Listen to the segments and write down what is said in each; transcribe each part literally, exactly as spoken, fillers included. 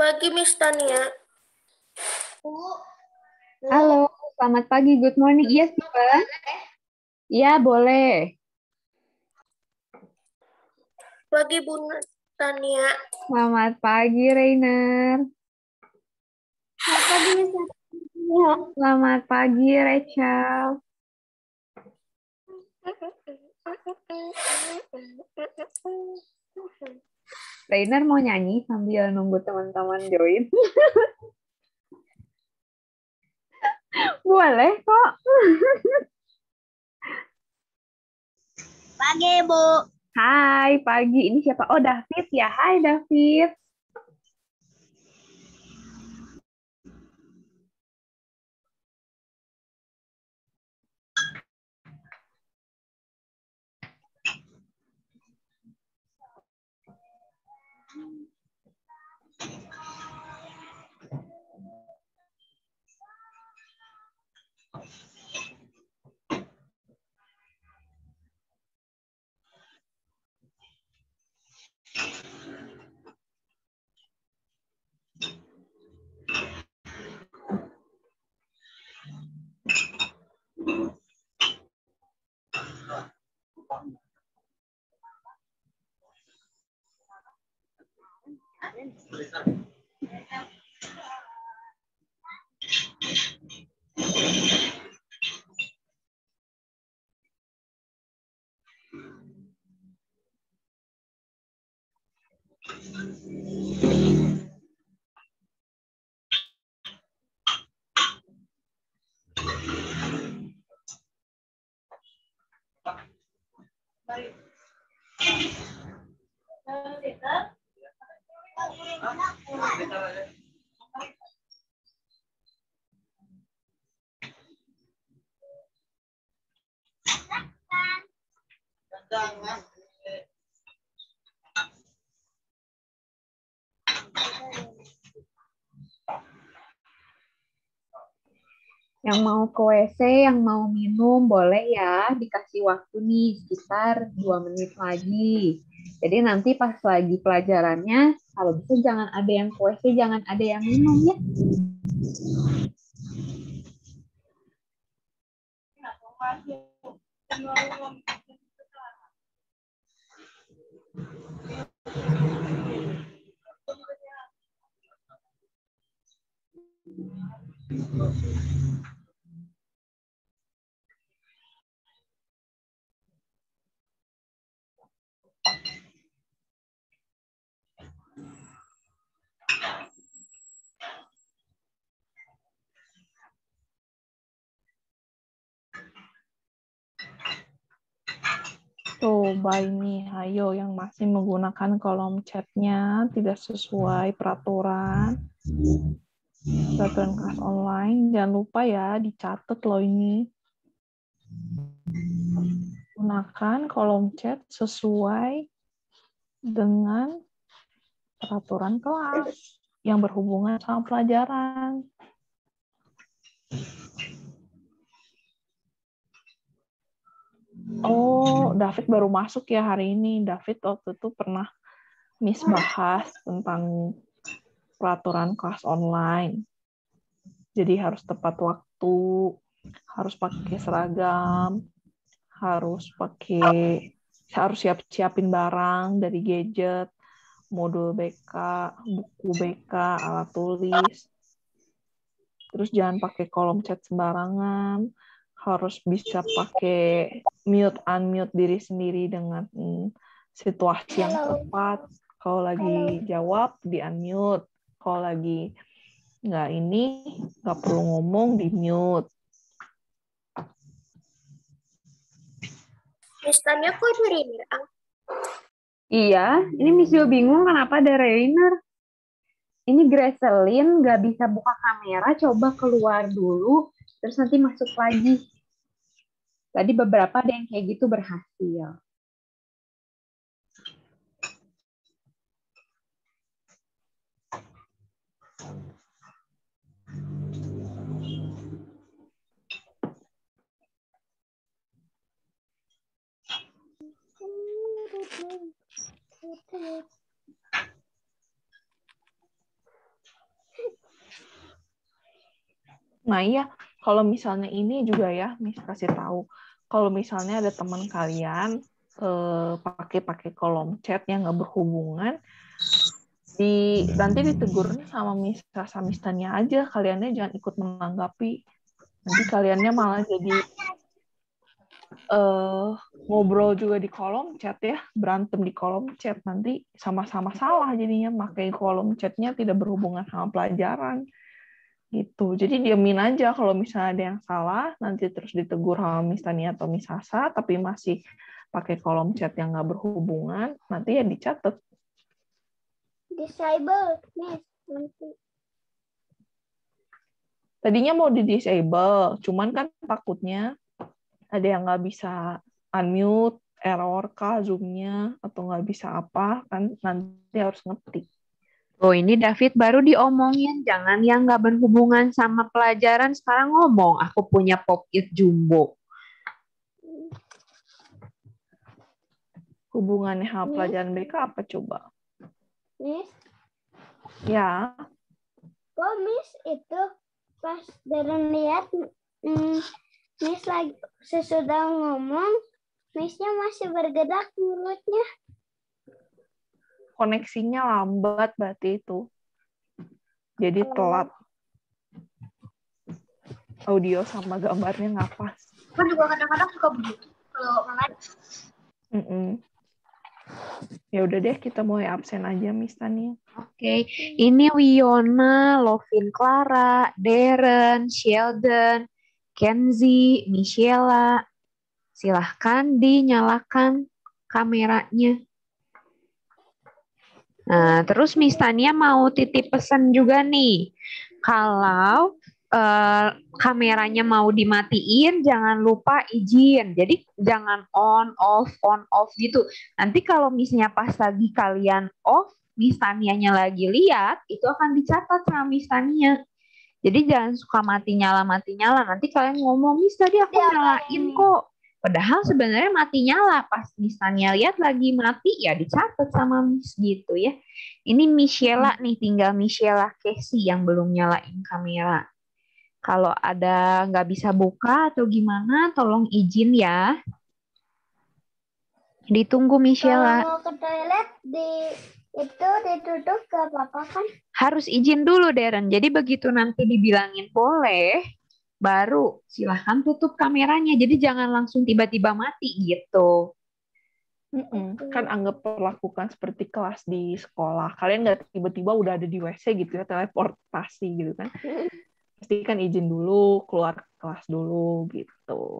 Pagi, Miss Tania. Halo, selamat pagi, good morning. Iya, Steven. Iya, boleh. Pagi, Bu Tania. Selamat pagi, Rainer. Selamat pagi, Miss Tania. Selamat pagi, Rachel. Rainer mau nyanyi sambil nunggu teman-teman join. Boleh kok. Pagi, Bu. Hai, pagi. Ini siapa? Oh, David ya. Hai, David. Yang mau ke W C, yang mau minum, boleh ya. Dikasih waktu nih sekitar dua menit lagi. Jadi nanti pas lagi pelajarannya, kalau bisa jangan ada yang ke W C, jangan ada yang minum ya. Coba ini, ayo yang masih menggunakan kolom chatnya tidak sesuai peraturan peraturan kelas online, jangan lupa ya dicatat loh ini. Gunakan kolom chat sesuai dengan peraturan kelas yang berhubungan sama pelajaran. Oh, David baru masuk ya hari ini. David waktu itu pernah Miss bahas tentang peraturan kelas online. Jadi harus tepat waktu, harus pakai seragam, harus pakai harus siap-siapin barang dari gadget, modul B K, buku B K, alat tulis. Terus jangan pakai kolom chat sembarangan, harus bisa pakai mute unmute diri sendiri dengan hmm, situasi yang tepat. Kalau lagi jawab di unmute, kalau lagi nggak ini nggak perlu ngomong di mute. Miss Tania kok ada Rainer? Iya, ini Miss Jo bingung kenapa ada Rainer. Ini Gracelyn nggak bisa buka kamera, coba keluar dulu, terus nanti masuk lagi. Tadi beberapa ada yang kayak gitu berhasil. Nah iya, kalau misalnya ini juga ya, Miss kasih tahu. Kalau misalnya ada teman kalian eh, pakai-pakai kolom chat yang nggak berhubungan, di nanti ditegurnya sama Miss Rasa Mistanya aja, kaliannya jangan ikut menanggapi. Nanti kaliannya malah jadi eh, ngobrol juga di kolom chat ya, berantem di kolom chat, nanti sama-sama salah jadinya, pakai kolom chatnya tidak berhubungan sama pelajaran gitu. Jadi diamin aja kalau misalnya ada yang salah, nanti terus ditegur sama Miss Tania atau Miss Sasa, tapi masih pakai kolom chat yang nggak berhubungan, nanti ya dicatat. Disable, Miss. Nanti. Tadinya mau di disable, cuman kan takutnya ada yang nggak bisa unmute, error kah Zoom-nya, atau nggak bisa apa, kan nanti harus ngetik. Oh, ini David baru diomongin. Jangan yang nggak berhubungan sama pelajaran. Sekarang ngomong, aku punya Pop-it Jumbo. Hubungannya sama Miss? pelajaran B K apa coba? Miss, Ya, kok Miss itu pas Darren lihat mm, Miss lagi sesudah ngomong, Missnya masih bergerak mulutnya. koneksinya lambat berarti itu. Jadi telat. Audio sama gambarnya nggak pas. Kan juga kadang-kadang suka begitu. Kalau malah Mm-mm. Ya udah deh, kita mulai absen aja, Miss Tania. Oke, ini Wiona, Lovin Clara, Darren, Sheldon, Kenzie, Michela. Silahkan dinyalakan kameranya. Nah, terus Miss Tania mau titip pesan juga nih. Kalau eh, kameranya mau dimatiin, jangan lupa izin. Jadi jangan on, off, on, off gitu. Nanti kalau misalnya pas lagi kalian off, Miss Tanianya lagi lihat, itu akan dicatat sama Miss Tania. Jadi jangan suka mati nyala, mati nyala. Nanti kalian ngomong, Miss tadi aku Ya, nyalain Bang. kok. Padahal sebenarnya mati nyala. Pas Miss Tania lihat lagi mati, ya dicatat sama Miss gitu ya. Ini Michela nih, tinggal Michela Casey yang belum nyalain kamera. Kalau ada nggak bisa buka atau gimana, tolong izin ya. Ditunggu Michela. Kalau mau ke toilet di itu ditutup gak apa-apa kan? Harus izin dulu, Darren. Jadi begitu nanti dibilangin boleh, baru silahkan tutup kameranya. Jadi jangan langsung tiba-tiba mati gitu. Mm-mm. Kan anggap perlakukan seperti kelas di sekolah. Kalian nggak tiba-tiba udah ada di W C gitu ya, teleportasi gitu kan. Pasti kan izin dulu, keluar kelas dulu gitu.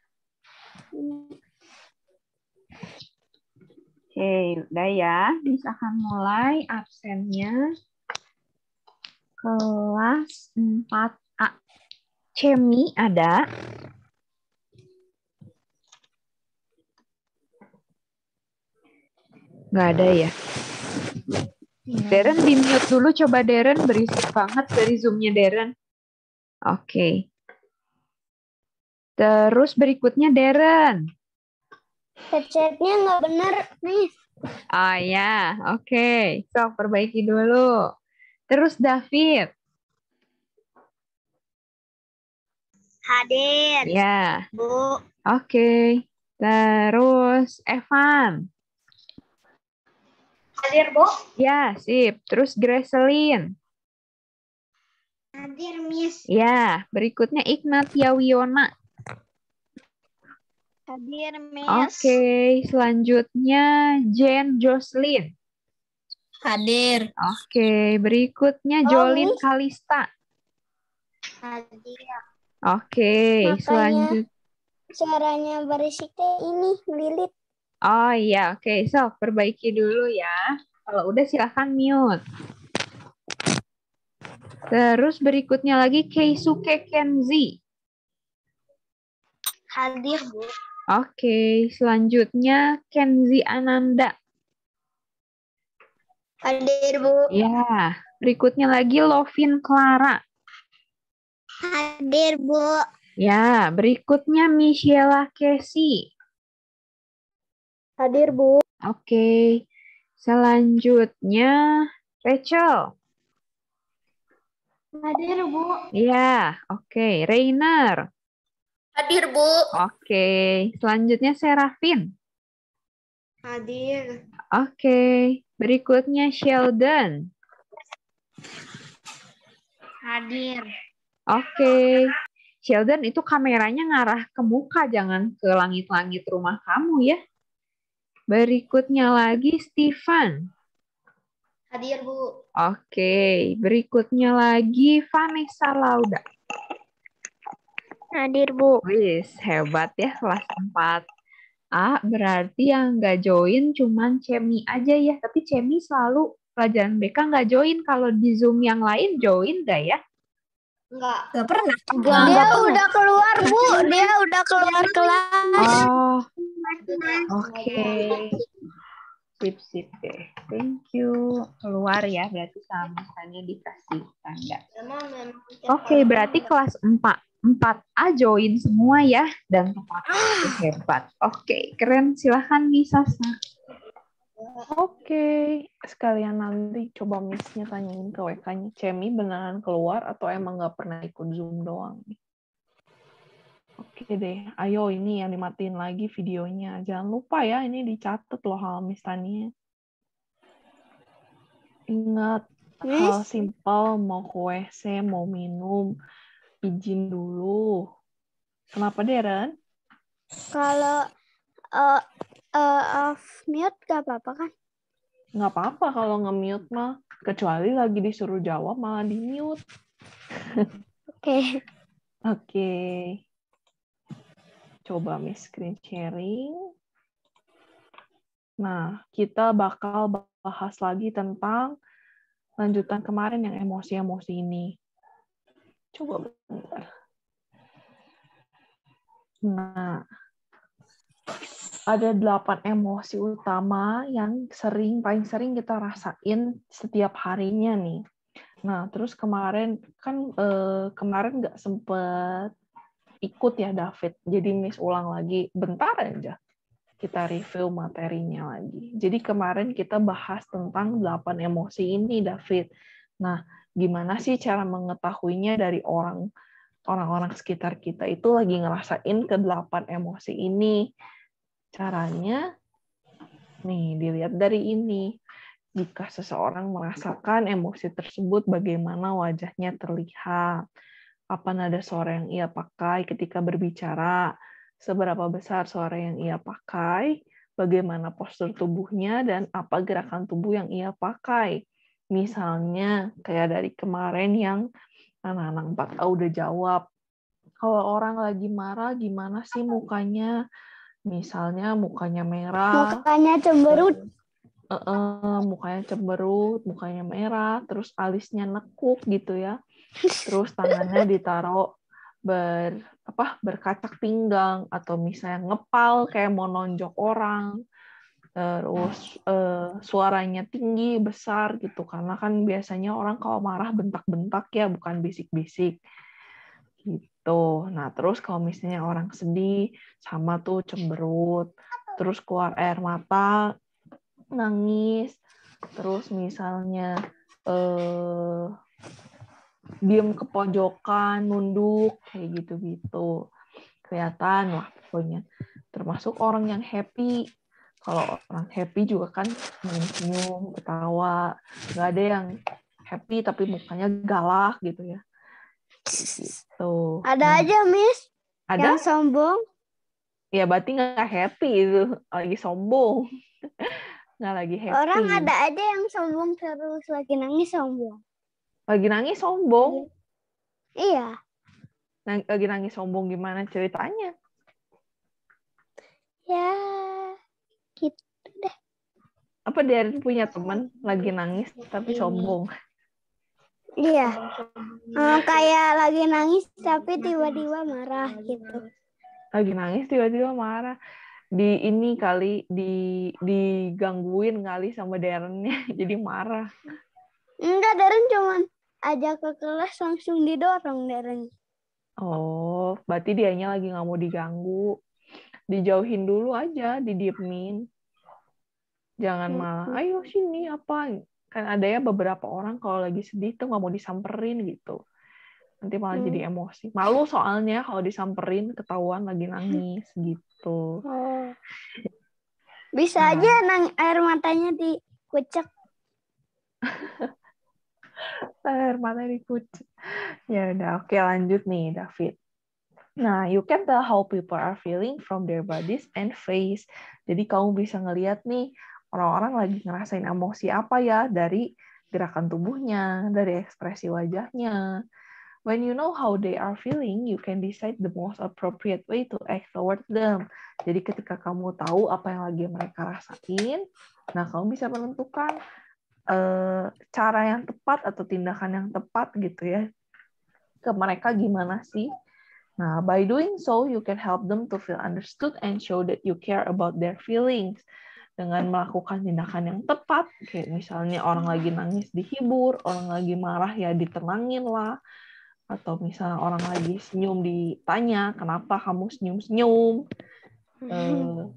Oke, udah ya. Misalkan mulai absennya. Kelas empat A. Cemi ada. Nggak ada ya. Darren di-mute dulu. Coba Darren, berisik banget dari Zoom-nya Darren. Oke. Terus berikutnya Darren. Headsetnya nggak bener, Miss. Oh ya, oke. Sok perbaiki dulu. Terus David. Hadir, Ya, Bu. oke. Terus Evan. Hadir, Bu. Ya, sip. Terus Gracelyn. Hadir, Miss. Ya, berikutnya Ignatia Wiona. Hadir, Miss. Oke, selanjutnya Jen Jocelyn. Hadir. Oke, berikutnya Oh, Jolin Miss. Kalista. Hadir. Oke, Makanya selanjutnya. suaranya berisiknya ini melilit. Oh iya, oke. Sok, perbaiki dulu ya. Kalau udah silahkan mute. Terus berikutnya lagi Keisuke Kenzi. Hadir, Bu. Oke, selanjutnya Kenzi Ananda. Hadir, Bu. Ya, berikutnya lagi Lovin Clara. Hadir, Bu. Ya, berikutnya Michela Casey. Hadir, Bu. Oke, selanjutnya Rachel. Hadir, Bu. Iya, oke. Reiner. Hadir, Bu. Oke. Selanjutnya Serafin. Hadir. Oke. Berikutnya Sheldon. Hadir. Oke. Sheldon, itu kameranya ngarah ke muka, jangan ke langit-langit rumah kamu ya. Berikutnya lagi Stefan. Hadir, Bu. Oke. Berikutnya lagi Vanessa Lauda. Hadir, Bu. Wis, hebat ya kelas empat A. Berarti yang nggak join cuman Cemi aja ya. Tapi Cemi selalu pelajaran B K nggak join. Kalau di Zoom yang lain join nggak ya? Enggak. Gak pernah. Enggak. Dia udah keluar, Bu. Dia udah keluar kelas. Oh, oke. Sip, sip deh. Thank you. Keluar ya, berarti sama misalnya dikasih tanda. Oke, berarti kelas empat. empat A join semua ya. Dan tepat. Hebat. Oke, keren. Silahkan Miss Sasa. Oke, sekalian nanti coba Miss-nya tanyain ke W K-nya. Cemi beneran keluar atau emang nggak pernah ikut Zoom doang? Oke deh, ayo ini yang dimatiin lagi videonya. Jangan lupa ya, ini dicatat loh hal Miss Tania. Ingat, hal Miss? simpel, mau ke W C, mau minum, izin dulu. Kenapa, Deren? Kalau uh, uh, off mute gak apa-apa kan? Nggak apa-apa kalau nge-mute mah. Kecuali lagi disuruh jawab malah di-mute. Oke. Oke. Coba Miss screen sharing. Nah, kita bakal bahas lagi tentang lanjutan kemarin yang emosi-emosi ini. Coba bentar. Nah, ada delapan emosi utama yang sering, paling sering kita rasain setiap harinya nih. Nah, terus kemarin, kan eh, kemarin nggak sempet ikut ya David, jadi Miss ulang lagi, bentar aja. Kita review materinya lagi. Jadi kemarin kita bahas tentang delapan emosi ini, David. Nah, gimana sih cara mengetahuinya dari orang orang-orang sekitar kita itu lagi ngerasain ke delapan emosi ini? Caranya, nih, dilihat dari ini. Jika seseorang merasakan emosi tersebut, bagaimana wajahnya terlihat? Apa nada suara yang ia pakai ketika berbicara? Seberapa besar suara yang ia pakai, bagaimana postur tubuhnya, dan apa gerakan tubuh yang ia pakai. Misalnya, kayak dari kemarin yang anak-anak empat A udah jawab, kalau orang lagi marah, gimana sih mukanya? Misalnya mukanya merah, Mukanya cemberut. uh, uh, mukanya cemberut, mukanya merah, terus alisnya nekuk gitu ya. Terus tangannya ditaruh ber apa berkacak pinggang atau misalnya ngepal kayak mau nonjok orang. Terus uh, suaranya tinggi besar gitu karena kan biasanya orang kalau marah bentak-bentak ya bukan bisik-bisik gitu. Nah terus kalau misalnya orang sedih sama tuh cemberut, terus keluar air mata, nangis, terus misalnya eh, diem ke pojokan, nunduk, kayak gitu-gitu. Kelihatan lah pokoknya. Termasuk orang yang happy. Kalau orang happy juga kan senyum, ketawa. Nggak ada yang happy tapi mukanya galak gitu ya. Gitu. Ada Nah, aja, Miss. ada? Yang sombong. Ya berarti nggak happy itu. Lagi sombong. Nggak lagi happy. Orang ada aja yang sombong terus lagi nangis sombong. Lagi nangis sombong. Iya. Lagi nangis sombong gimana ceritanya? Ya, gitu deh. Apa dia punya teman lagi nangis tapi sombong? Iya. Hmm, kayak lagi nangis tapi tiba-tiba marah gitu. Lagi nangis tiba-tiba marah. Di ini kali di digangguin kali sama Darren-nya jadi marah. Enggak, Darren cuman ajak ke kelas langsung didorong Darren. Oh, berarti dianya lagi nggak mau diganggu. Dijauhin dulu aja, didiemin. Jangan malah, ayo sini apa. Kan ada ya beberapa orang kalau lagi sedih tuh nggak mau disamperin gitu. Nanti malah Hmm. jadi emosi. Malu soalnya kalau disamperin ketahuan lagi nangis gitu. Oh. Bisa Nah. aja nang air matanya dikucek. Air mata dikucek. Ya udah, oke lanjut nih David. Nah, you can tell how people are feeling from their bodies and face. Jadi kamu bisa ngelihat nih orang-orang lagi ngerasain emosi apa ya dari gerakan tubuhnya, dari ekspresi wajahnya. When you know how they are feeling, you can decide the most appropriate way to act towards them. Jadi ketika kamu tahu apa yang lagi mereka rasain, nah kamu bisa menentukan uh, cara yang tepat atau tindakan yang tepat gitu ya ke mereka gimana sih. Nah, by doing so, you can help them to feel understood and show that you care about their feelings. Dengan melakukan tindakan yang tepat, kayak misalnya orang lagi nangis dihibur, orang lagi marah ya ditenangin lah, atau misalnya orang lagi senyum ditanya, kenapa kamu senyum-senyum? Uh,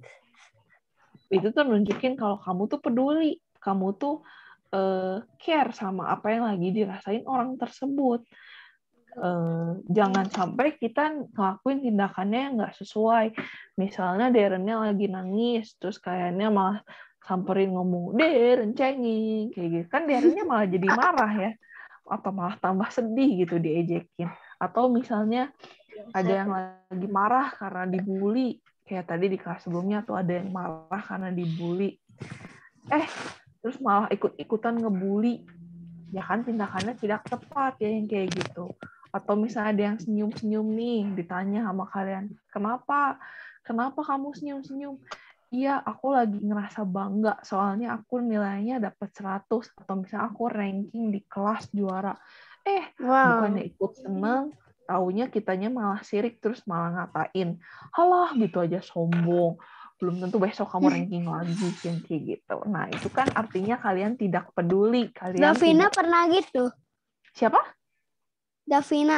itu tuh nunjukin kalau kamu tuh peduli, kamu tuh uh, care sama apa yang lagi dirasain orang tersebut. Uh, jangan sampai kita ngelakuin tindakannya yang nggak sesuai. Misalnya Darren-nya lagi nangis, terus kayaknya malah samperin ngomong, Darren cengeng, kayak gitu. Kan Darren-nya malah jadi marah ya, atau malah tambah sedih gitu diejekin. Atau misalnya ada yang lagi marah karena dibully, kayak tadi di kelas sebelumnya tuh ada yang marah karena dibully. Eh, terus malah ikut-ikutan ngebully. Ya kan tindakannya tidak tepat ya yang kayak gitu. Atau misalnya ada yang senyum-senyum nih, ditanya sama kalian, kenapa? Kenapa kamu senyum-senyum? Iya, aku lagi ngerasa bangga, soalnya aku nilainya dapat seratus, atau misalnya aku ranking di kelas juara. Eh, Wow. bukannya ikut seneng, taunya kitanya malah sirik, terus malah ngatain, halah gitu aja sombong. Belum tentu besok kamu ranking lagi, yang kayak gitu. Nah, itu kan artinya kalian tidak peduli. Kalian Davina tidak... pernah gitu. Siapa? Davina.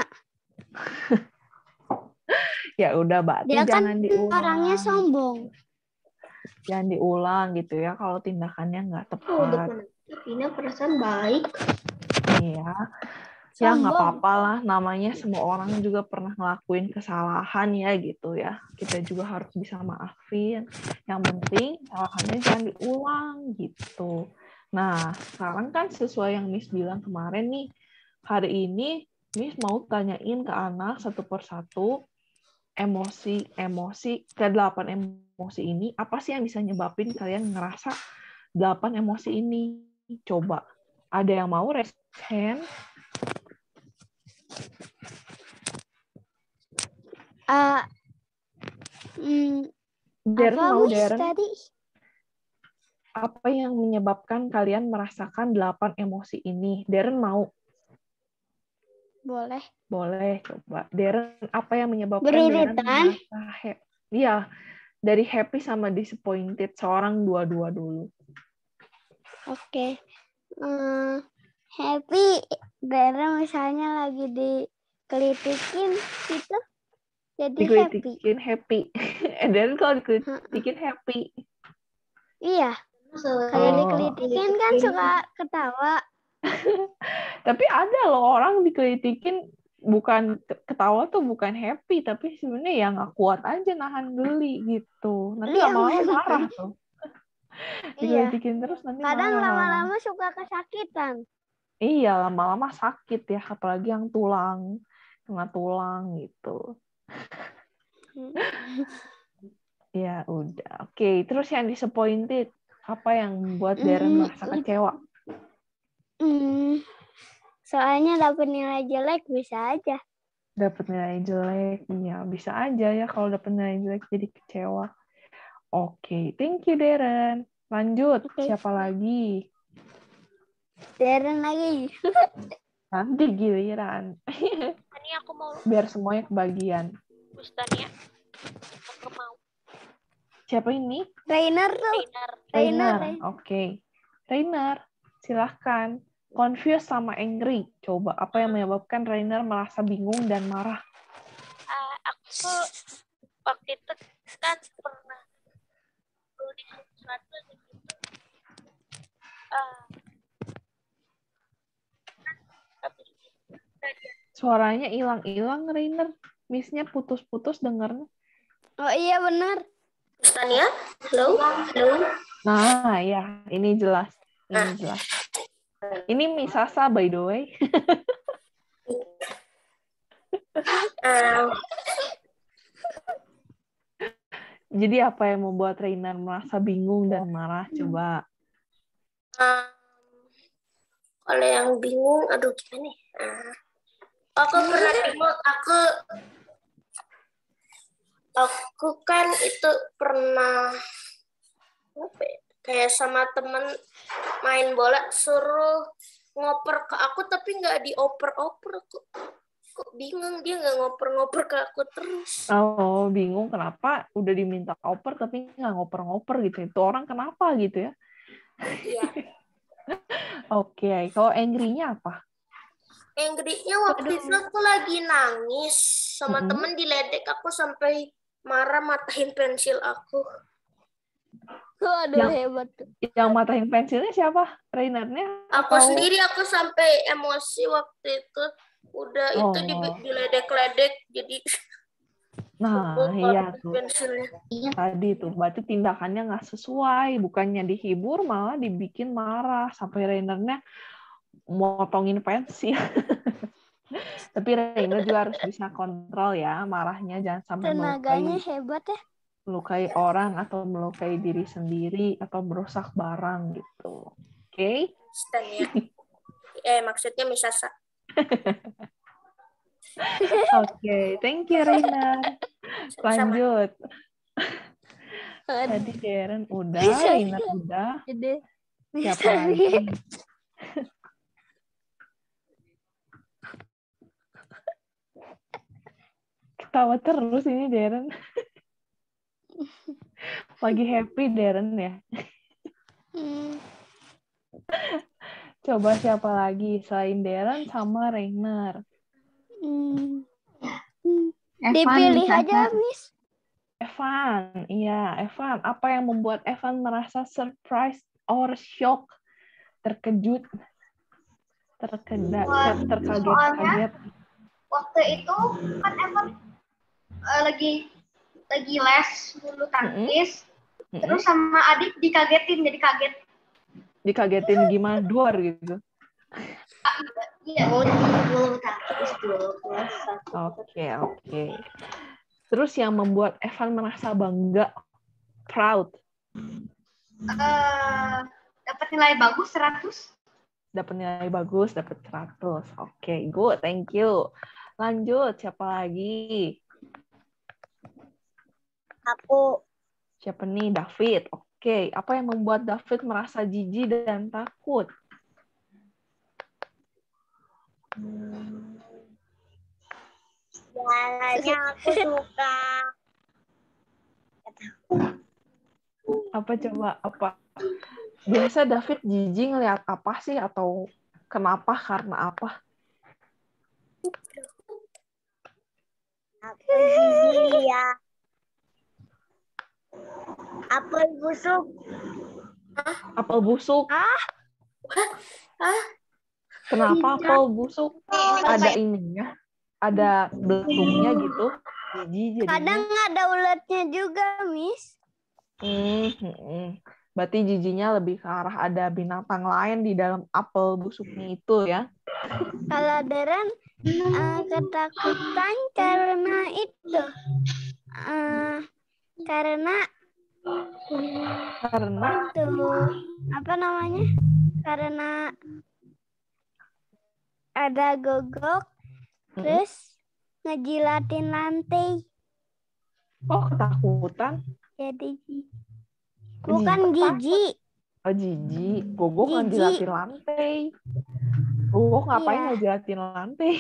Ya udah, berarti Dia kan jangan diulang. orangnya sombong. Jangan diulang gitu ya kalau tindakannya nggak tepat. Davina perasaan baik. Iya. Ya nggak apa-apa lah, namanya semua orang juga pernah ngelakuin kesalahan ya gitu ya. Kita juga harus bisa maafin. Yang penting kesalahannya jangan diulang gitu. Nah, sekarang kan sesuai yang Miss bilang kemarin nih, hari ini Miss mau tanyain ke anak satu persatu emosi-emosi, ke delapan emosi ini, apa sih yang bisa nyebabin kalian ngerasa delapan emosi ini? Coba. Ada yang mau raise hand? Uh, hmm, Darren apa mau Miss Darren? tadi? Apa yang menyebabkan kalian merasakan delapan emosi ini? Darren mau? Boleh. Boleh, coba. Darren, apa yang menyebabkan Berurutan? Darren merasa happy? Iya, dari happy sama disappointed, seorang dua-dua dulu. Oke. Okay. Hmm, happy, Darren misalnya lagi dikelitikin gitu. Jadi dikelitikin happy. happy. Dan kalau dikelitikin happy. Iya. Kalau oh. dikelitikin kan suka ketawa. Tapi ada loh orang dikelitikin bukan ketawa tuh bukan happy, tapi sebenarnya ya nggak kuat aja nahan geli gitu. Nanti Iya, lama-lama marah tuh. Dikelitikin iya. terus nanti kadang marah. lama-lama suka kesakitan. Iya, lama-lama sakit ya, apalagi yang tulang, kena tulang gitu. Ya udah, oke. Okay. Terus yang disappointed, apa yang membuat Darren merasa kecewa? Hmm, soalnya dapat nilai jelek bisa aja. Dapat nilai jelek, iya bisa aja ya kalau dapat nilai jelek jadi kecewa. Oke, okay. Thank you Darren. Lanjut, okay. Siapa lagi? Darren lagi. Nanti giliran. Ini aku mau. Biar semuanya kebagian. Bustania. Aku mau. Siapa ini? Rainer tuh. Rainer. Rainer. Oke. Okay. Rainer, silahkan. Confused sama angry. Coba, apa yang menyebabkan Rainer merasa bingung dan marah? Uh, aku waktu itu kan pernah tulis sesuatu gitu. Uh, Suaranya hilang-hilang, Rainer. Miss-nya putus-putus dengarnya. Oh iya benar. Miss Tania, halo, halo. Nah, ya, ini jelas. Ini jelas. Ini Miss Sasa, by the way. Um, Jadi apa yang membuat Rainer merasa bingung dan marah? Coba. um, kalau yang bingung, aduh gimana nih? Uh, aku pernah bingung, aku aku kan itu pernah apa ya, kayak sama temen main bola suruh ngoper ke aku tapi nggak dioper-oper, aku kok bingung, dia nggak ngoper-ngoper ke aku terus. Oh, bingung kenapa udah diminta oper tapi nggak ngoper-ngoper gitu. Itu orang kenapa gitu ya? Iya. Oke, okay. Kalau angry-nya apa? Angry-nya waktu itu aku lagi nangis sama Mm-hmm. temen diledek aku sampai marah matahin pensil aku. Waduh, Yang, hebat tuh. Yang matahin pensilnya siapa? Rainernya? Aku atau... sendiri, aku sampai emosi waktu itu. Udah oh. itu diledek-ledek jadi Nah, iya tuh. pensilnya. Tadi tuh, berarti tindakannya nggak sesuai. Bukannya dihibur, malah dibikin marah. Sampai Rainernya motongin pensil. Tapi Rainer juga harus bisa kontrol ya marahnya. Jangan sampai Tenaganya melukai, hebat ya. melukai orang atau melukai diri sendiri atau merusak barang gitu. Oke? Okay? Ya. Eh, maksudnya Misasa. Oke, okay. Thank you Rainer. Lanjut. Tadi Darren udah, Rainer udah. Siapa lagi? Ketawa terus ini Darren. Lagi happy Darren ya. Hmm. Coba siapa lagi selain Darren sama Rainer? Hmm. Evan, Dipilih Misasa. aja, Miss. Evan, iya Evan. Apa yang membuat Evan merasa surprise or shock, terkejut, terkeda, terkaget-kaget? Waktu itu kan Evan uh, lagi lagi les bulu tangkis, mm-hmm. terus sama adik dikagetin, jadi kaget. Dikagetin gimana? Duar gitu? Iya, bulu tangkis dulu. Oke, oke. Terus yang membuat Evan merasa bangga, proud? Uh, dapat nilai bagus seratus. Dapat nilai bagus, dapat seratus. Oke, okay, good. Thank you. Lanjut, siapa lagi? Aku. Siapa nih? David. Oke, okay. Apa yang membuat David merasa jijik dan takut? Hmm. Soalnya aku suka. Apa coba? Apa? Biasa David jijik ngeliat apa sih? Atau kenapa? Karena apa? Aku jijik ya. Apel busuk. Hah? Apel busuk? Ah? Hah? Kenapa apel busuk? Ada ininya? Ada beletungnya gitu? Jijik jadinya. Kadang ada uletnya juga, Miss. Hmm, hmm. Berarti jijinya lebih ke arah ada binatang lain di dalam apel busuknya itu ya? Kalau Darren uh, ketakutan karena itu. Uh, karena karena itu apa namanya? Karena ada gogok, hmm. terus ngejilatin lantai. Oh, ketakutan? Jadi bukan jijik. Oh, jijik. Gogok ngejilatin lantai. Gogok ngapain iya. ngejilatin lantai?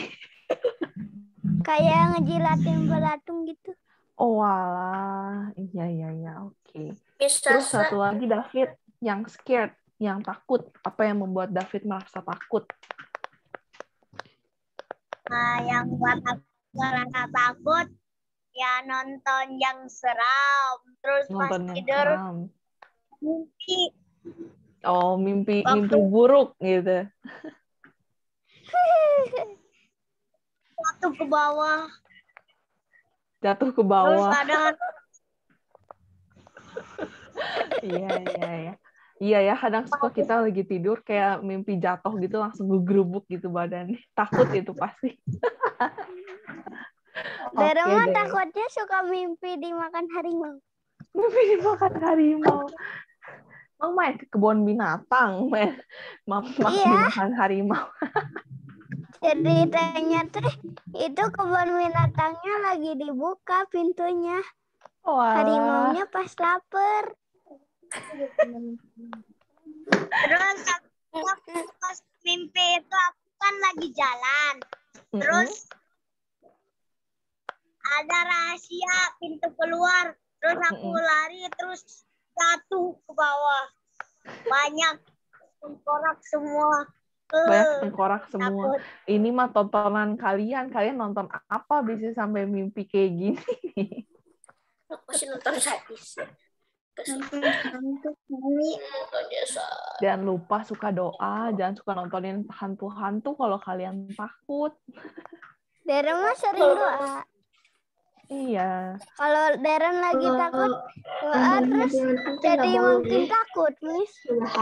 Kayak ngejilatin belatung gitu. Oh, walah. Iya, iya, iya. Oke. Okay. Terus satu lagi David, yang scared, yang takut. Apa yang membuat David merasa takut? Nah, yang buat aku merasa takut, ya nonton yang seram. Terus nonton pas tidur, seram. mimpi. Oh, mimpi, Waktu... mimpi buruk gitu. jatuh ke bawah. Jatuh ke Terus bawah. ada Iya, iya, iya. Iya ya, kadang suka kita lagi tidur kayak mimpi jatuh gitu langsung gegerubuk gitu badannya. Takut itu pasti. Dara Oke mah deh. takutnya suka mimpi dimakan harimau. Mimpi dimakan harimau. Mau main ke kebun binatang, main mau Iya. dimakan harimau. Jadi tanya teh itu kebun binatangnya lagi dibuka pintunya. Wah. Harimaunya pas lapar. terus aku pas mimpi itu aku kan lagi jalan. Terus ada rahasia pintu keluar. Terus aku lari terus jatuh ke bawah. Banyak tengkorak semua. Banyak tengkorak semua. Takut. Ini mah tontonan kalian. Kalian nonton apa bisa sampai mimpi kayak gini? Aku sih nonton sadis. Jangan lupa suka doa. Jangan suka nontonin hantu-hantu kalau kalian takut. Dara mah sering doa. Iya. Kalau Daren lagi takut doa terus jadi makin takut, Miss.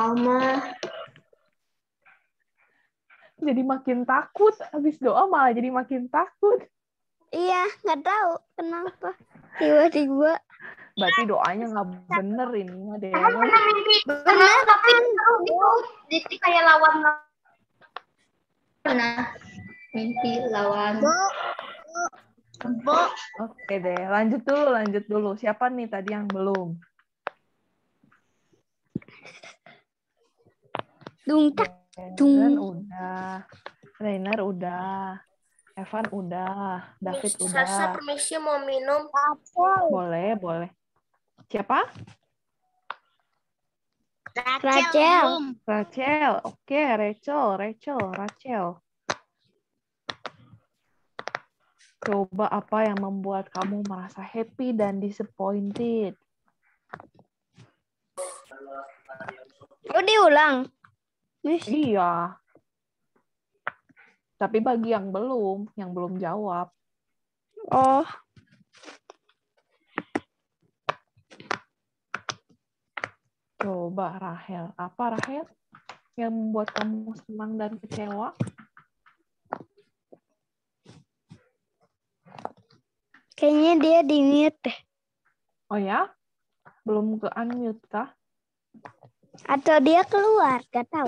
Jadi makin takut. Habis doa malah jadi makin takut. Iya, nggak tahu kenapa. Tiba-tiba. Berarti doanya nggak bener ini mah Kan Deren. pernah mimpi, pernah tapi seru gitu. Jadi kayak lawan. Pernah mimpi lawan. Bo, Oke deh, lanjut dulu, lanjut dulu. Siapa nih tadi yang belum? Dungtak. Deren udah, Rainer udah, Evan udah, David Miss Sasa, udah. permisi mau minum. Boleh, boleh. Siapa? Rachel. Rachel. Oke, Rachel, Rachel, Rachel. Coba apa yang membuat kamu merasa happy dan disappointed? Oh, diulang. Miss. Iya. Tapi bagi yang belum, yang belum jawab. Oh. Coba Rahel. Apa Rahel yang membuat kamu senang dan kecewa? Kayaknya dia di mute deh. Oh ya? Belum ke unmute kah? Atau dia keluar, gak tahu.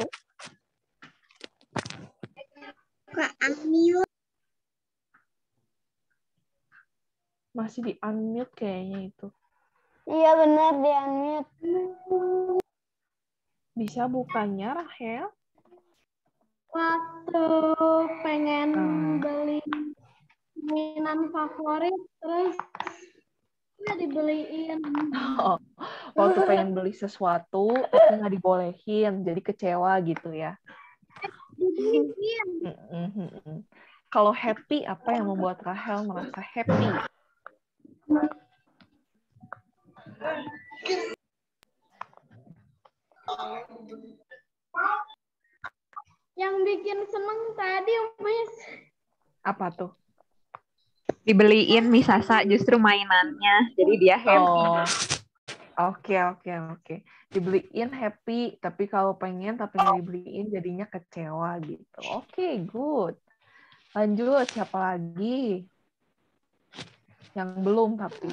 ke unmute. Masih di unmute kayaknya itu. Iya benar di unmute. Bisa bukannya Rahel? Waktu pengen Hmm. beli mainan favorit terus nggak dibeliin. Oh, waktu pengen beli sesuatu tapi nggak dibolehin, jadi kecewa gitu ya. Mm-mm. Kalau happy, apa yang membuat Rahel merasa happy? Yang bikin seneng tadi Miss. Apa tuh? Dibeliin Misasa justru mainannya, jadi dia happy. Oh, oke oke oke. Dibeliin happy, tapi kalau pengen tapi nggak dibeliin jadinya kecewa gitu. Oke, good. Lanjut, siapa lagi? Yang belum tapi.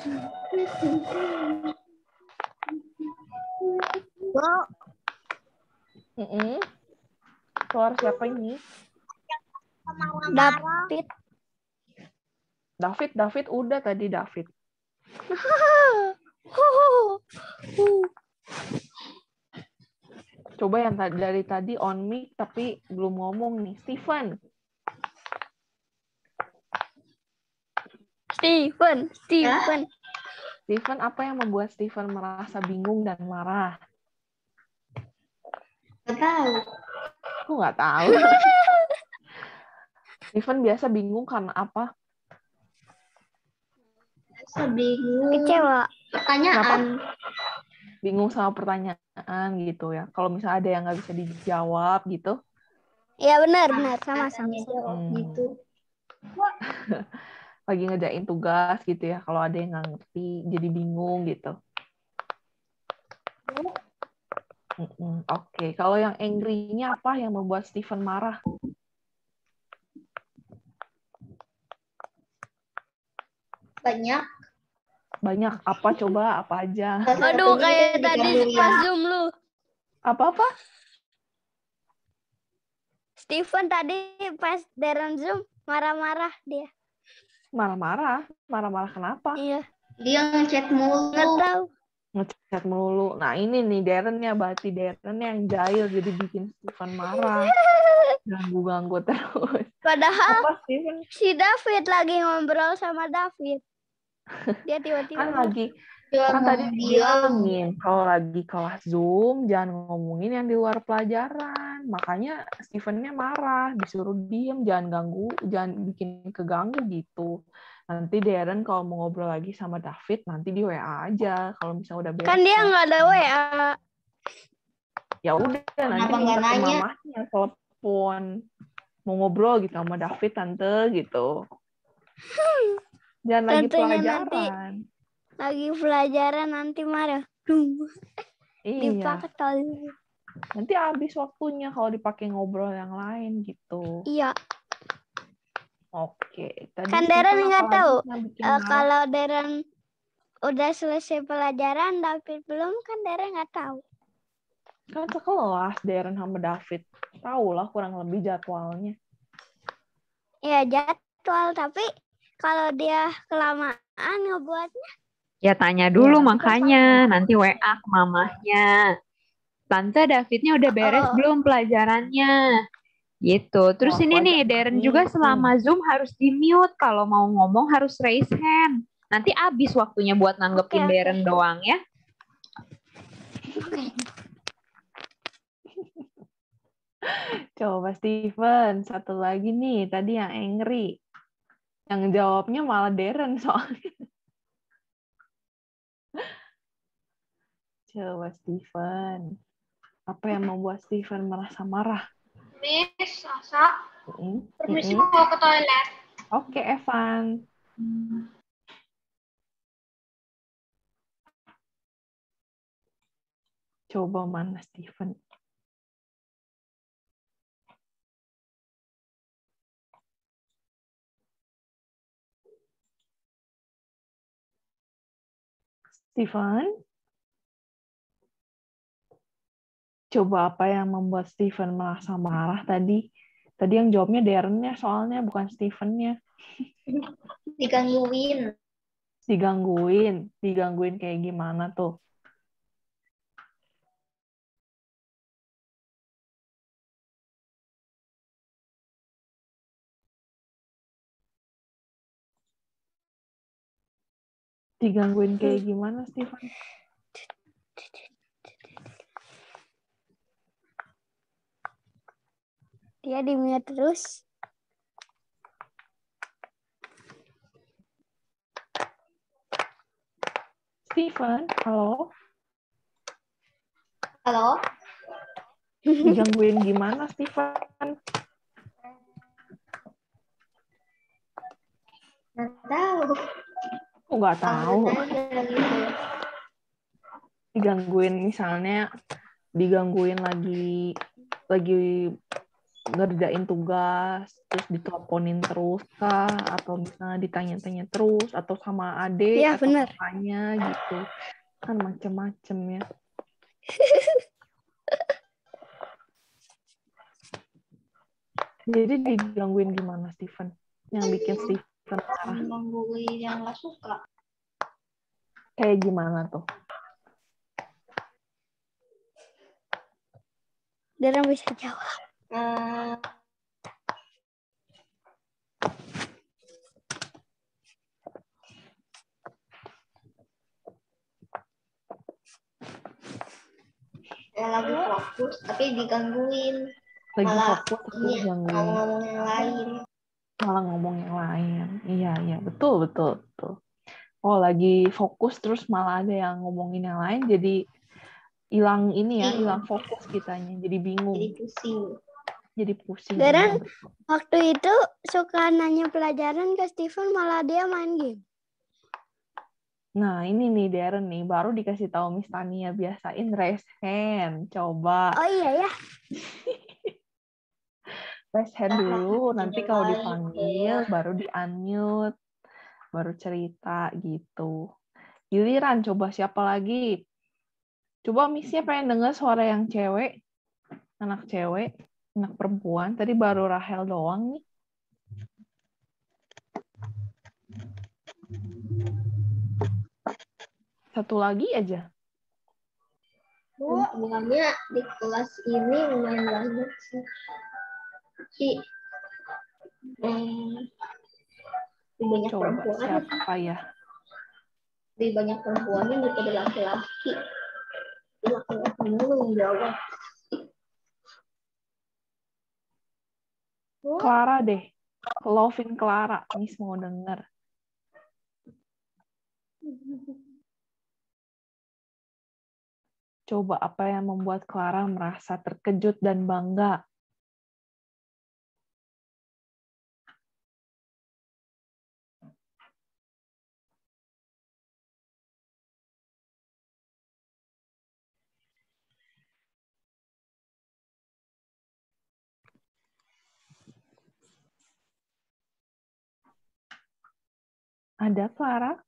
Bo, Mm-mm. Suara siapa ini? marah-marah. David. David, David udah tadi David. Coba yang tadi dari tadi on mic tapi belum ngomong nih. Steven. Steven, Steven. Steven, apa yang membuat Steven merasa bingung dan marah? Gak tahu. Aku nggak tahu. Steven biasa bingung karena apa? Saya bingung. Kecewa. Pertanyaan. Bingung sama pertanyaan gitu ya. Kalau misalnya ada yang nggak bisa dijawab gitu. Iya benar, benar. Sama-sama. Hmm. Gitu. Lagi ngerjain tugas gitu ya. Kalau ada yang nggak ngerti, jadi bingung gitu. Mm-mm. Oke, kalau yang angry-nya apa yang membuat Steven marah? Banyak. Banyak. Apa coba? Apa aja? Aduh, kayak tadi pas Zoom lu. Apa-apa? Steven tadi pas Darren Zoom marah-marah dia. Marah-marah? Marah-marah kenapa? Iya. Dia ngechat mulu. Nggak tahu. Ngechat melulu. Nah ini nih Darren-nya, berarti Darren yang jahil jadi bikin Steven marah. Ganggu-ganggu terus. Padahal Apa Steven? si David lagi ngobrol sama David. Dia tiba-tiba Kan lagi, Dia kan tadi ngomong dibilangin kalau lagi kelas Zoom jangan ngomongin yang di luar pelajaran. Makanya Steven-nya marah, disuruh diem, jangan ganggu, jangan bikin keganggu gitu. Nanti Darren kalau mau ngobrol lagi sama David, nanti di W A aja kalau misalnya udah beres. kan dia nggak ada W A. Ya udah nanti Kenapa nggak minta ke nanya? mamahnya telepon mau ngobrol gitu sama David tante gitu. Jangan lagi Tantenya pelajaran. Lagi pelajaran nanti marah. Dung. Iya. Dipaksa. Nanti habis waktunya kalau dipakai ngobrol yang lain gitu. Iya. Oke. Tadi Kan Steven Darren nggak apalagi tahu. yang bikin Eh, marah? kalau Darren udah selesai pelajaran, David belum, kan Darren nggak tahu. Kan sekelas Darren sama David. Tahu lah kurang lebih jadwalnya. Ya jadwal, tapi kalau dia kelamaan ngebuatnya. Ya tanya dulu Iya, makanya, nanti W A ke mamahnya. Tante, Davidnya udah beres Oh. belum pelajarannya? Gitu. Terus Oh, ini aku nih, aja Darren gitu. juga selama Zoom harus di-mute. Kalau mau ngomong harus raise hand. Nanti habis waktunya buat nanggepin Oke, oke. Darren doang ya. Coba Steven, satu lagi nih, tadi yang angry. Yang jawabnya malah Darren soalnya. Coba Steven. Apa yang membuat Steven merasa marah? Miss, Sasa, Mm-mm. permisi Mm-mm. mau ke toilet. Oke, Evan. Coba mana Steven? Steven? Coba apa yang membuat Steven merasa marah tadi? Tadi yang jawabnya Darren-nya soalnya, bukan Steven-nya. Digangguin. Digangguin. Digangguin kayak gimana tuh? Digangguin kayak gimana, Steven? Dia di-mute terus. Steven, halo? Halo? Digangguin gimana, Steven? Nggak tahu. Aku nggak tahu. Kangen aja gitu. Digangguin misalnya, digangguin lagi lagi ngerjain tugas, terus diteleponin terus kah? Atau misalnya ditanya-tanya terus, atau sama adik, Iya, atau bener. kakaknya gitu. Kan macem-macem ya. Jadi digangguin gimana, Steven? Yang bikin Steven marah? Menggangguin yang nggak suka. Kayak gimana tuh? Darren bisa jawab. Eh, yang lagi fokus tapi digangguin. Lagi Malah fokus tapi ini digangguin. mau ngomong yang lain. Malah ngomong yang lain. Iya, iya. Betul, betul, betul. Oh, lagi fokus terus malah ada yang ngomongin yang lain, jadi hilang ini ya, Iya. hilang fokus kitanya. Jadi bingung. Jadi pusing. Jadi pusing. Deren waktu itu suka nanya pelajaran ke Steven, malah dia main game. Nah, ini nih Deren nih, baru dikasih tahu Miss Tania, biasain raise hand. Coba. Oh iya ya. Raise hand dulu, nanti kalau dipanggil baru di-unmute, baru cerita gitu. Giliran, coba siapa lagi? Coba Miss-nya pengen dengar suara yang cewek, anak cewek. Anak perempuan, tadi baru Rahel doang nih. Satu lagi aja. Bu, sebenarnya di kelas ini lumayan banyak sih. Tapi, hmm, lebih banyak Coba perempuan. siapa ya? Lebih banyak perempuannya daripada laki-laki. Laki-laki ini menjawab. Clara deh. Lovin Clara. Miss mau denger. Coba apa yang membuat Clara merasa terkejut dan bangga? Ada Clara?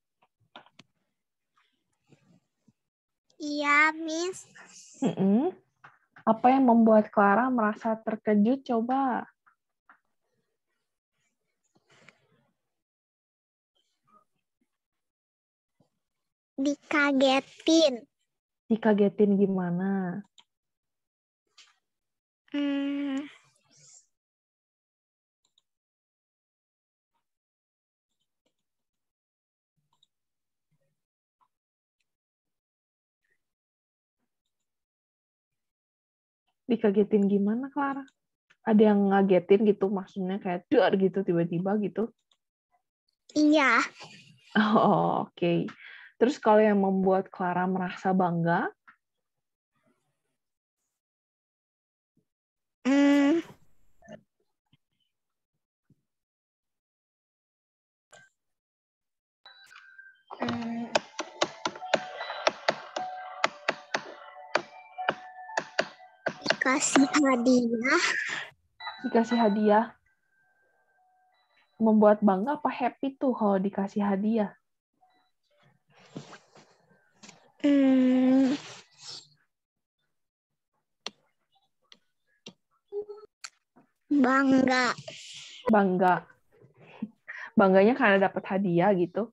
Iya, Miss. Mm-mm. Apa yang membuat Clara merasa terkejut? Coba. Dikagetin. Dikagetin gimana? Hmm. Dikagetin gimana, Clara? Ada yang ngagetin gitu, maksudnya kayak dar gitu tiba-tiba gitu? Iya. Oh, oke. Okay. Terus kalau yang membuat Clara merasa bangga? Hmm. Hmm. Dikasih hadiah. Dikasih hadiah. Membuat bangga apa happy tuh kalau dikasih hadiah? Hmm. Bangga. Bangga. Bangganya karena dapat hadiah gitu?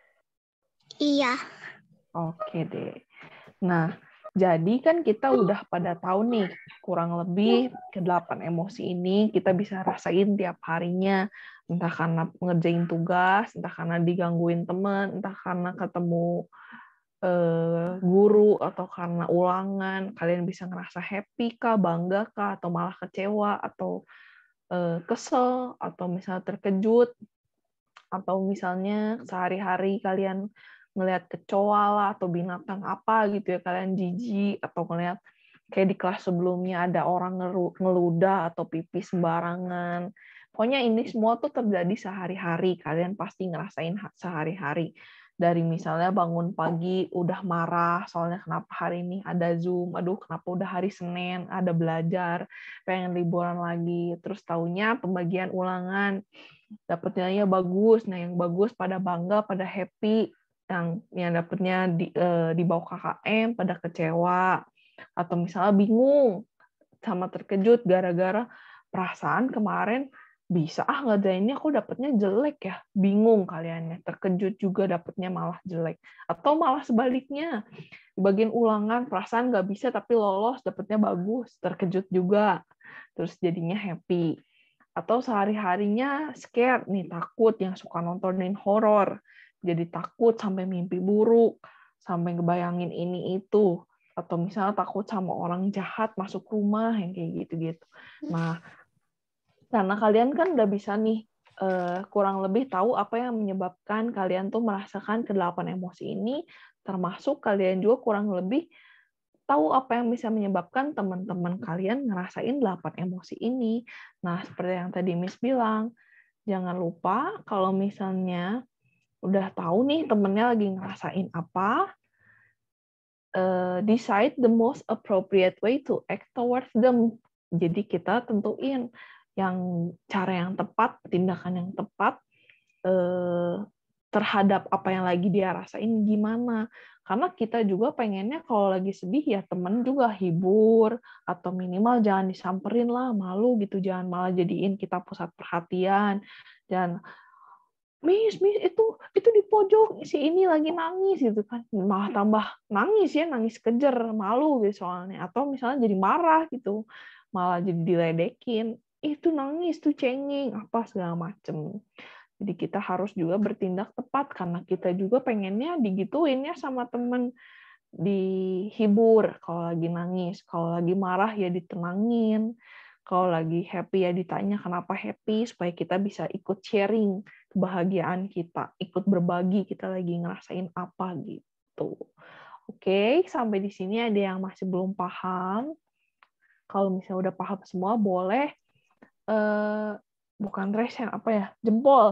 Iya. Oke deh. Nah, jadi kan kita udah pada tahu nih, kurang lebih kedelapan emosi ini kita bisa rasain tiap harinya. Entah karena ngerjain tugas, entah karena digangguin teman, entah karena ketemu eh, guru, atau karena ulangan. Kalian bisa ngerasa happy kah, bangga kah, atau malah kecewa, atau eh, kesel, atau misalnya terkejut, atau misalnya sehari-hari kalian ngelihat kecoa lah atau binatang apa gitu ya, kalian jijik, atau ngelihat kayak di kelas sebelumnya ada orang ngeludah atau pipis sembarangan. Pokoknya ini semua tuh terjadi sehari-hari, kalian pasti ngerasain sehari-hari. Dari misalnya bangun pagi udah marah soalnya kenapa hari ini ada Zoom, aduh kenapa udah hari Senin, ada belajar, pengen liburan lagi, terus taunya pembagian ulangan, dapat nilainya bagus. Nah, yang bagus pada bangga, pada happy. Yang yang dapatnya di, eh, di bawah K K M pada kecewa. Atau misalnya bingung sama terkejut gara-gara perasaan kemarin bisa ah ngerjainnya kok dapatnya jelek ya. Bingung kaliannya. Terkejut juga dapatnya malah jelek. Atau malah sebaliknya. Di bagian ulangan perasaan nggak bisa tapi lolos dapatnya bagus. Terkejut juga. Terus jadinya happy. Atau sehari-harinya scared nih, takut, yang suka nontonin horor, jadi takut sampai mimpi buruk, sampai ngebayangin ini itu, atau misalnya takut sama orang jahat masuk rumah yang kayak gitu-gitu. Nah, karena kalian kan udah bisa nih eh, kurang lebih tahu apa yang menyebabkan kalian tuh merasakan kedelapan emosi ini, termasuk kalian juga kurang lebih tahu apa yang bisa menyebabkan teman-teman kalian ngerasain delapan emosi ini. Nah, seperti yang tadi Miss bilang, jangan lupa kalau misalnya udah tahu nih temennya lagi ngerasain apa, uh, decide the most appropriate way to act towards them. Jadi kita tentuin yang cara yang tepat, tindakan yang tepat uh, terhadap apa yang lagi dia rasain gimana. Karena kita juga pengennya kalau lagi sedih ya temen juga hibur, atau minimal jangan disamperin lah, malu gitu, jangan malah jadiin kita pusat perhatian. Dan Miss, Miss itu itu di pojok si ini lagi nangis gitu kan, malah tambah nangis ya, nangis kejer, malu gitu soalnya, atau misalnya jadi marah gitu, malah jadi diledekin, itu nangis tuh cengeng apa segala macem. Jadi kita harus juga bertindak tepat karena kita juga pengennya digituin ya sama temen, dihibur kalau lagi nangis, kalau lagi marah ya ditenangin, kalau lagi happy ya ditanya kenapa happy supaya kita bisa ikut sharing kebahagiaan kita, ikut berbagi kita lagi ngerasain apa gitu. Oke, sampai di sini ada yang masih belum paham? Kalau misalnya udah paham semua boleh eh, bukan raise hand, apa ya, jempol.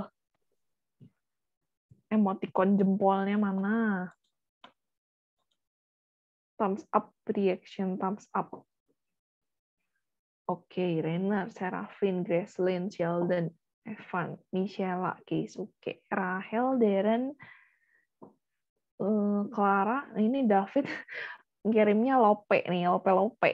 Emoticon jempolnya mana? Thumbs up, reaction thumbs up. Oke, okay, Rainer, Serafin, Gracelyn, Sheldon, Evan, Michela, Keisuke, Rahel, Darren, uh, Clara, ini David kirimnya Lope nih, Lope-Lope.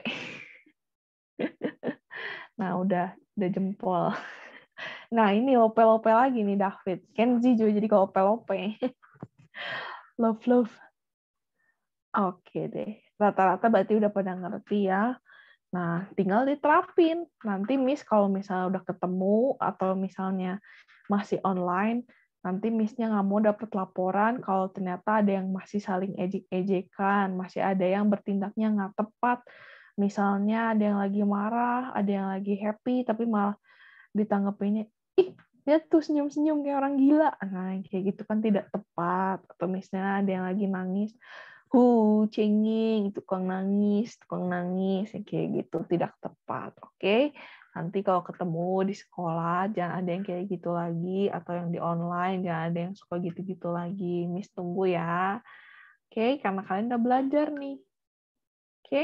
Nah, udah, udah jempol. Nah, ini Lope-Lope lagi nih David. Kenzi juga jadi Lope-Lope. Love, love. Oke deh. Rata-rata berarti udah pada ngerti ya. Nah, tinggal diterapin. Nanti Miss kalau misalnya udah ketemu atau misalnya masih online, nanti Miss-nya nggak mau dapat laporan kalau ternyata ada yang masih saling ejek-ejekan, masih ada yang bertindaknya nggak tepat. Misalnya ada yang lagi marah, ada yang lagi happy, tapi malah ditanggepinnya, ih, dia tuh senyum-senyum kayak orang gila. Nah, kayak gitu kan tidak tepat. Atau misalnya ada yang lagi nangis, hu, cengeng, tukang nangis, tukang nangis, kayak gitu, tidak tepat. Oke, nanti kalau ketemu di sekolah, jangan ada yang kayak gitu lagi, atau yang di online, jangan ada yang suka gitu-gitu lagi. Miss tunggu ya. Oke, karena kalian udah belajar nih. Oke?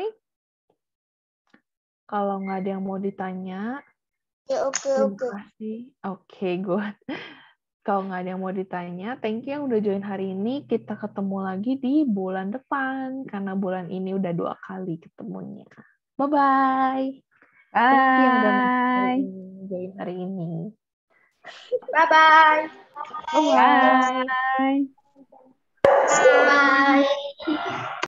Kalau nggak ada yang mau ditanya, Ya, oke, terima oke. kasih. Oke, good. Kalau nggak ada yang mau ditanya, thank you yang udah join hari ini. Kita ketemu lagi di bulan depan, karena bulan ini udah dua kali ketemunya. Bye-bye. Thank you yang udah join hari ini. Bye-bye. Bye. Bye.